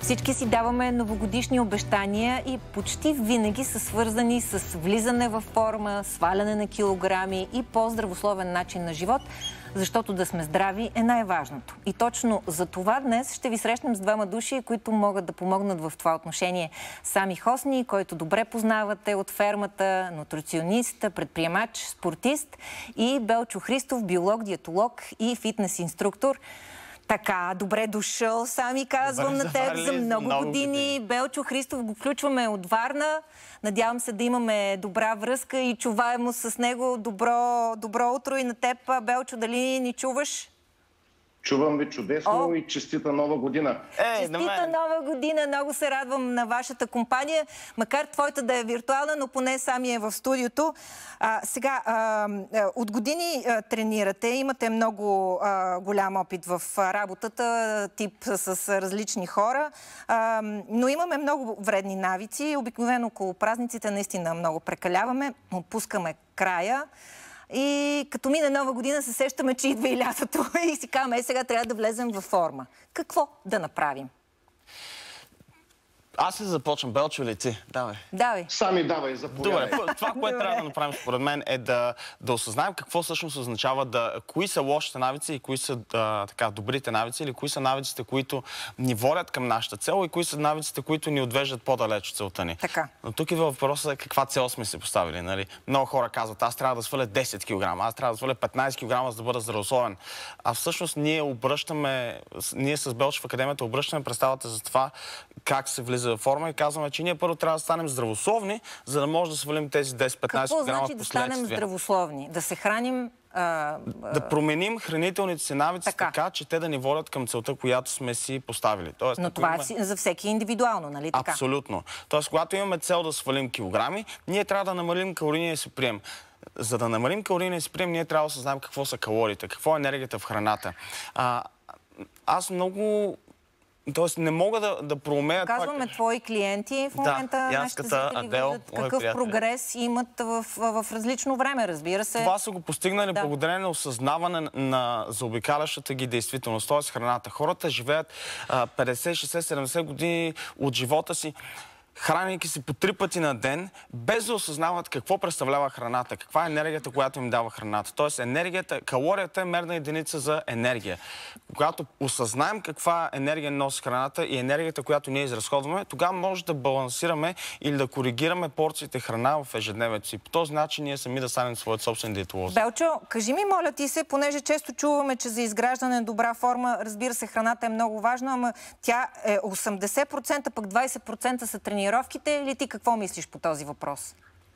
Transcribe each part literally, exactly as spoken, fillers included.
Всички си даваме новогодишни обещания и почти винаги са свързани с влизане във форма, сваляне на килограми и по-здравословен начин на живот, защото да сме здрави е най-важното. И точно за това днес ще ви срещнем с двама души, които могат да помогнат в това отношение. Сами Хосни, който добре познавате от фермата, нутриционист, предприемач, спортист, и Белчо Христов, биолог, диетолог и фитнес инструктор. Така, добре дошъл, Сами, казвам Добре, на теб заварили за много, много години. години. Белчо Христов го включваме от Варна. Надявам се да имаме добра връзка и чуваемо с него. Добро, добро утро и на теб, Белчо, дали ни чуваш? Чувам ви чудесно. О! И честита нова година. Е, честита нова година. Много се радвам на вашата компания. Макар твоята да е виртуална, но поне Сами е в студиото. А, сега, а, от години а, тренирате. Имате много а, голям опит в работата, тип с различни хора. А, но имаме много вредни навици. Обикновено около празниците наистина много прекаляваме. Отпускаме края. И като мине нова година се сещаме, че идва и лятото и си казваме, е, сега трябва да влезем във форма. Какво да направим? Аз се започвам, Белчо, или ти? Давай. Давай. Сами давай, заповядай. Добре, това, което трябва да направим според мен е да, да осъзнаем какво всъщност означава да... Кои са лошите навици и кои са а, така, добрите навици, или кои са навиците, които ни водят към нашата цел и кои са навиците, които ни отвеждат по-далеч от целта ни. Така. Но тук е въпросът каква цел сме си поставили. Нали? Много хора казват, аз трябва да сваля десет килограма, аз трябва да сваля петнайсет килограма, за да бъда здравословен. А всъщност ние обръщаме, ние с Белчо в Академията обръщаме представата за това как се влиза в форма и казваме, че ние първо трябва да станем здравословни, за да може да свалим тези десет-петнайсет грама Какво значи да станем здравословни? Да се храним... А, да променим хранителните си навици така. така, че те да ни водят към целта, която сме си поставили. Тоест, но това имаме... е за всеки индивидуално, нали така? Абсолютно. Тоест, когато имаме цел да свалим килограми, ние трябва да намалим калорийния си прием. За да намалим калорийния си прием, ние трябва да осъзнаем какво са калориите, какво е енергията в храната. А, аз много... Тоест не мога да, да проумея... Казваме това... твои клиенти в момента, да, нашите зрители виждат какъв прогрес имат в, в, в различно време, разбира се. Това са го постигнали да. благодарение на осъзнаване на заобикалящата ги действителност, т.е. храната. Хората живеят петдесет, шейсет, седемдесет години от живота си, хранейки си по три пъти на ден, без да осъзнават какво представлява храната, каква е енергията, която им дава храната. Тоест енергията, калорията е мерна единица за енергия. Когато осъзнаем каква енергия носи храната и енергията, която ние изразходваме, тогава може да балансираме или да коригираме порциите храна в ежедневието си. По този начин ние сами да станем своят собствен диетолоз. Белчо, кажи ми, моля ти се, понеже често чуваме, че за изграждане на добра форма, разбира се, храната е много важна, ама тя е осемдесет процента, пък двайсет процента са тренировки. Или ти какво мислиш по този въпрос?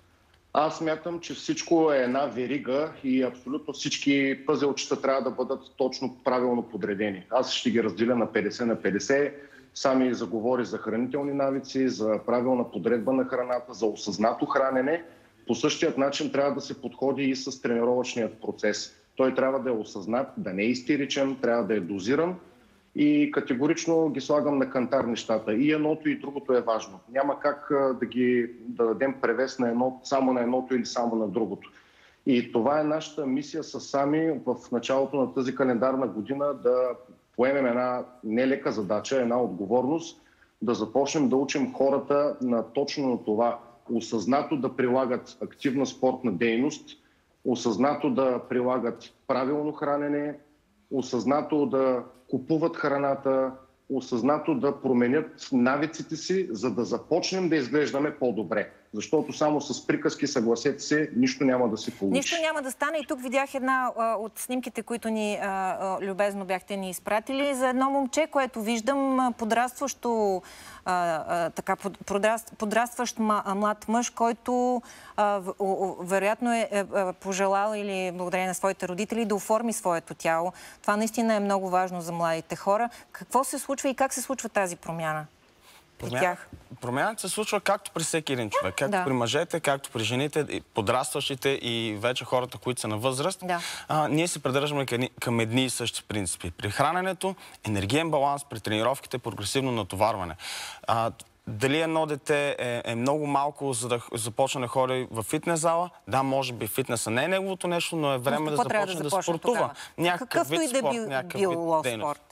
Аз смятам, че всичко е една верига и абсолютно всички пъзелчета трябва да бъдат точно правилно подредени. Аз ще ги разделя на петдесет на петдесет. Сами заговори за хранителни навици, за правилна подредба на храната, за осъзнато хранене. По същият начин трябва да се подходи и с тренировъчният процес. Той трябва да е осъзнат, да не е истеричен, трябва да е дозиран. И категорично ги слагам на кантар нещата. И едното, и другото е важно. Няма как да ги да дадем превес на едно, само на едното или само на другото. И това е нашата мисия с Сами в началото на тази календарна година да поемем една нелека задача, една отговорност, да започнем да учим хората на точно на това. Осъзнато да прилагат активна спортна дейност, осъзнато да прилагат правилно хранене, осъзнато да купуват храната, осъзнато да променят навиците си, за да започнем да изглеждаме по-добре. Защото само с приказки, съгласете се, нищо няма да се получи. Нищо няма да стане. И тук видях една а, от снимките, които ни а, а, любезно бяхте ни изпратили, за едно момче, което виждам подрастващо, а, а, така, подраст, подрастващ млад мъж, който а, вероятно е, е пожелал или благодарение на своите родители да оформи своето тяло. Това наистина е много важно за младите хора. Какво се случва и как се случва тази промяна? Промяна, промяната се случва както при всеки един човек. Както да. при мъжете, както при жените, подрастващите и вече хората, които са на възраст. Да. А, ние се придържаме към едни и същи принципи. При храненето, енергиен баланс, при тренировките, прогресивно натоварване. А, дали едно дете е, е много малко, за да започне да ходи в фитнес зала? Да, може би фитнеса не е неговото нещо, но е време да започне да, да спортува. Някакъв вид спорт, някакъв вид дейност.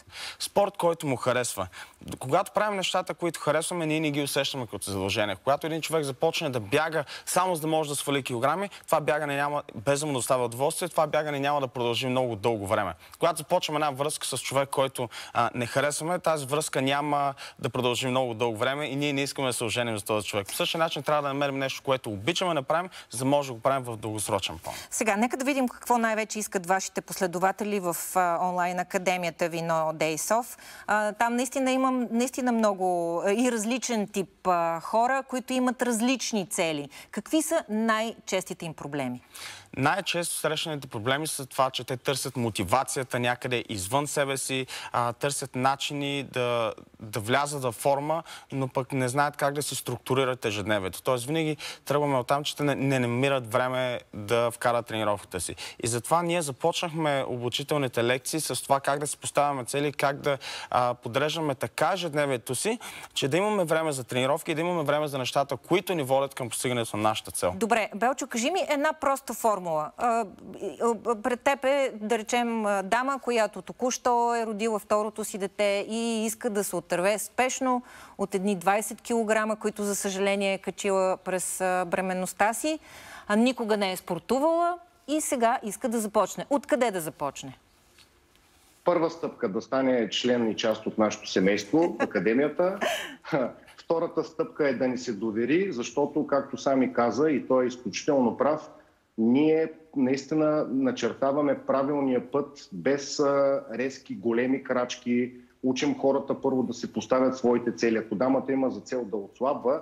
Спорт, който му харесва. Когато правим нещата, които харесваме, ние не ги усещаме като задължение. Когато един човек започне да бяга само за да може да свали килограми, това бягане няма, без да му доставя удоволствие, това бягане няма да продължи много дълго време. Когато започваме една връзка с човек, който а, не харесваме, тази връзка няма да продължи много дълго време и ние не искаме да се оженим за този човек. По същия начин трябва да намерим нещо, което обичаме да правим, за да може да го правим в дългосрочен план. Сега, нека да видим какво най-вече искат вашите последователи в а, онлайн академията ви No Days Off. А, там наистина имам наистина много а, и различен тип а, хора, които имат различни цели. Какви са най-честите им проблеми? Най-често срещаните проблеми са това, че те търсят мотивацията някъде извън себе си, а, търсят начини да, да влязат в форма, но пък не знаят как да си структурират ежедневието. Тоест винаги тръгваме оттам, че те не, не намират време да вкарат тренировката си. И затова ние започнахме обучителните лекции с това как да си поставяме цели, как да а, подреждаме така ежедневието си, че да имаме време за тренировки и да имаме време за нещата, които ни водят към постигането на нашата цел. Добре, Белчо, кажи ми една проста формула. Пред теб е, да речем, дама, която току-що е родила второто си дете и иска да се отърве спешно от едни двайсет килограма, които, за съжаление, е качила през бременността си, а никога не е спортувала и сега иска да започне. Откъде да започне? Първа стъпка да стане член и част от нашето семейство, академията. Втората стъпка е да ни се довери, защото, както сами каза, и той е изключително прав, ние наистина начертаваме правилния път без а, резки, големи крачки. Учим хората първо да се поставят своите цели. Ако дамата има за цел да отслабва,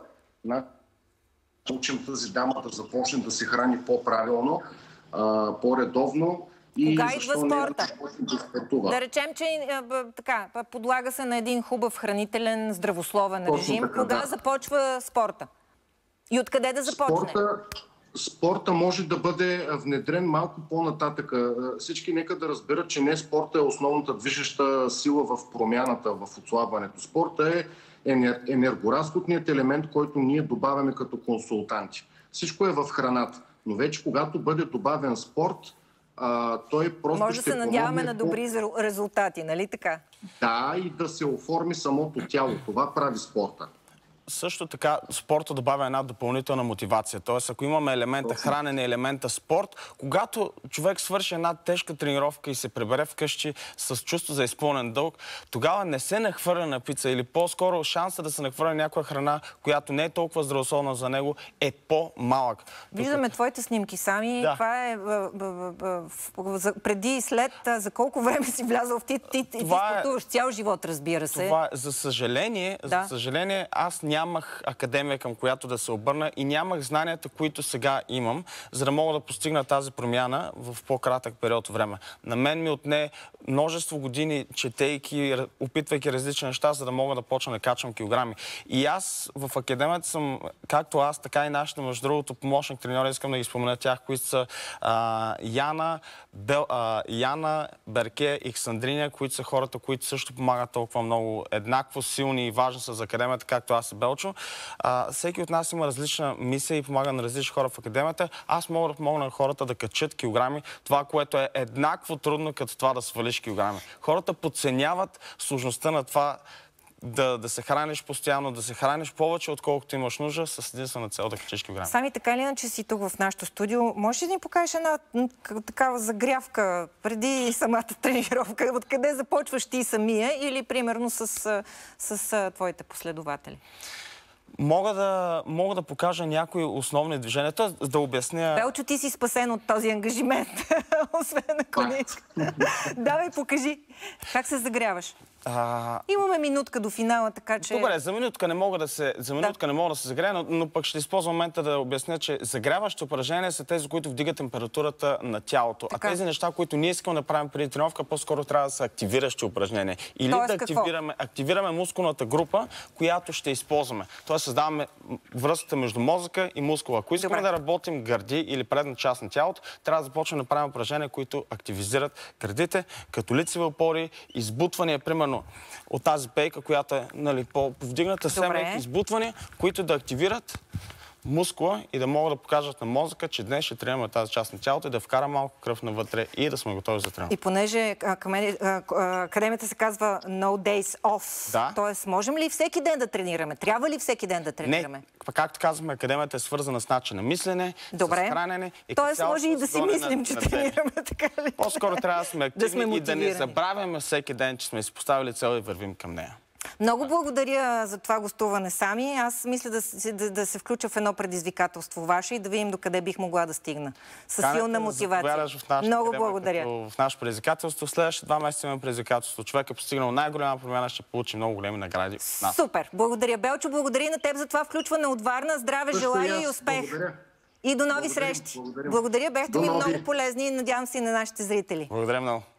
учим тази дама да започне да се храни по-правилно, по-редовно. И кога идва спорта? Да, да речем, че така, подлага се на един хубав хранителен, здравословен режим. Така, кога да. започва спорта? И откъде да започне? Спорта... Спорта може да бъде внедрен малко по-нататък. Всички нека да разберат, че не спорта е основната движеща сила в промяната, в отслабването. Спорта е енергоразходният елемент, който ние добавяме като консултанти. Всичко е в храната. Но вече когато бъде добавен спорт, а, той просто може ще да се надяваме помогне на добри по... резултати, нали така? Да, и да се оформи самото тяло. Това прави спорта. Също така спорта добавя една допълнителна мотивация. Тоест, ако имаме елемента хранене, елемента спорт, когато човек свърши една тежка тренировка и се прибере вкъщи с чувство за изпълнен дълг, тогава не се нахвърля на пица или по-скоро шанса да се нахвърля някоя храна, която не е толкова здравословна за него, е по-малък. Виждаме твоите снимки сами. Да. Това е преди и след. За колко време си влязъл в ти? Ти, ти спортуваш е... цял живот, разбира се. Това е, за съжаление, да. за съжаление, аз нямах академия, към която да се обърна и нямах знанията, които сега имам, за да мога да постигна тази промяна в по-кратък период време. На мен ми отне множество години, четейки, опитвайки различни неща, за да мога да почна да качвам килограми. И аз в академията съм, както аз, така и нашите, между другото, помощник треньори, искам да ги спомена тях, които са а, Яна, Бел, а, Яна, Берке и Ксандриня, които са хората, които също помагат толкова много, еднакво силни и важни са за академията, както аз и Белчо. А, всеки от нас има различна мисия и помага на различни хора в академията. Аз мога да помогна на хората да качат килограми, това, което е еднакво трудно като това да свалиш килограми. Хората подценяват сложността на това да, да се храниш постоянно, да се храниш повече, отколкото имаш нужда, с единствена цел да качиш килограми. Сами, така или иначе си тук в нашото студио, можеш ли да ни покажеш една такава загрявка преди самата тренировка? Откъде започваш ти самия или примерно с, с, с твоите последователи? Мога да, мога да покажа някои основни движения, т.е. да обясня... Белчо, ти си спасен от този ангажимент, освен ако не иска. Давай, покажи. Как се загряваш? А... Имаме минутка до финала, така че... Добре, за минутка не мога да се, за минутка да. не мога да се загрея, но, но пък ще използвам момента да обясня, че загряващите упражнения са тези, които вдигат температурата на тялото. Така. А тези неща, които ние искаме да правим преди тренировка, по-скоро трябва да са активиращи упражнения. Или Тоест, да активираме, активираме мускулната група, която ще използваме. Тоест създаваме връзката между мозъка и мускула. Ако искаме Добре. да работим гърди или предна част на тялото, трябва да започнем да правим упражнения, които активизират гърдите, като лицеви опори, избутвания, примерно от тази пейка, която е нали, по-повдигната, семейки, избутвания, които да активират мускула и да могат да покажат на мозъка, че днес ще тренираме тази част на тялото и да вкара малко кръв навътре и да сме готови за тренировка. И понеже академията се казва No Days Off, да. Т.е. можем ли всеки ден да тренираме? Трябва ли всеки ден да тренираме? Не, както казваме, академията е свързана с начин на мислене, добре. с хранене. Тоест може и да си мислим, че тренираме, така ли? По-скоро трябва да сме активни да сме и да не забравяме всеки ден, че сме си поставили цел и вървим към нея. Много благодаря за това гостуване, Сами. Аз мисля да, да, да се включа в едно предизвикателство ваше и да видим докъде бих могла да стигна. С силна мотивация. Много благодаря. В наше предизвикателство. Следващите два месеца имаме предизвикателство. Човек е постигнал най-голяма промяна, ще получи много големи награди. Супер! Благодаря, Белчо. Благодаря и на теб за това включване от Варна. Здраве, желая и успех! Благодаря. И до нови благодаря, срещи. Благодаря, благодаря. Бяхте ми много полезни и надявам се и на нашите зрители. Благодаря много.